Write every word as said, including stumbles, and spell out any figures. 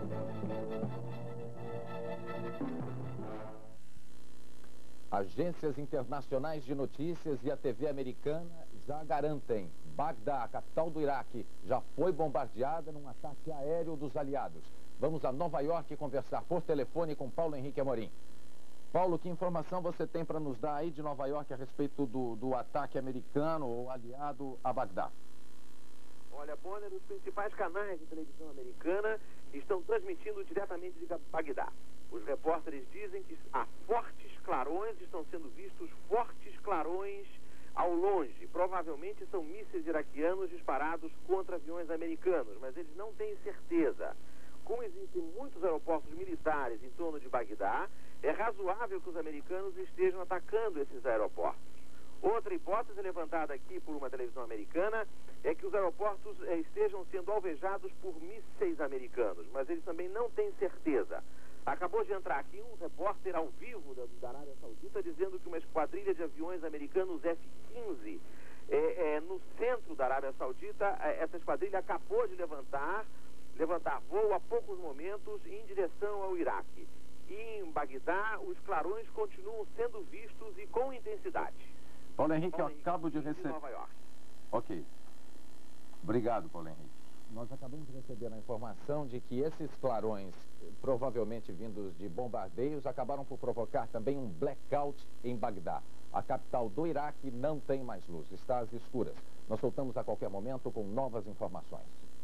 Agências internacionais de notícias e a T V americana já garantem. Bagdá, a capital do Iraque, já foi bombardeada num ataque aéreo dos aliados. Vamos a Nova York conversar por telefone com Paulo Henrique Amorim. Paulo, que informação você tem para nos dar aí de Nova York a respeito do, do ataque americano ou aliado a Bagdá? Olha, Bonner, os principais canais de televisão americana estão transmitindo diretamente de Bagdá. Os repórteres dizem que há fortes clarões, estão sendo vistos fortes clarões ao longe. Provavelmente são mísseis iraquianos disparados contra aviões americanos, mas eles não têm certeza. Como existem muitos aeroportos militares em torno de Bagdá, é razoável que os americanos estejam atacando esses aeroportos. Outra hipótese levantada aqui por uma televisão americana é que os aeroportos eh, estejam sendo alvejados por mísseis americanos, mas eles também não têm certeza. Acabou de entrar aqui um repórter ao vivo da, da Arábia Saudita dizendo que uma esquadrilha de aviões americanos F quinze é, é, no centro da Arábia Saudita, é, essa esquadrilha acabou de levantar, levantar voo há poucos momentos em direção ao Iraque. E em Bagdá, os clarões continuam sendo vistos e com intensidade. Paulo Henrique, Paulo eu acabo de receber... Nova York. Ok. Obrigado, Paulo Henrique. Nós acabamos de receber a informação de que esses clarões, provavelmente vindos de bombardeios, acabaram por provocar também um blackout em Bagdá. A capital do Iraque não tem mais luz, está às escuras. Nós voltamos a qualquer momento com novas informações.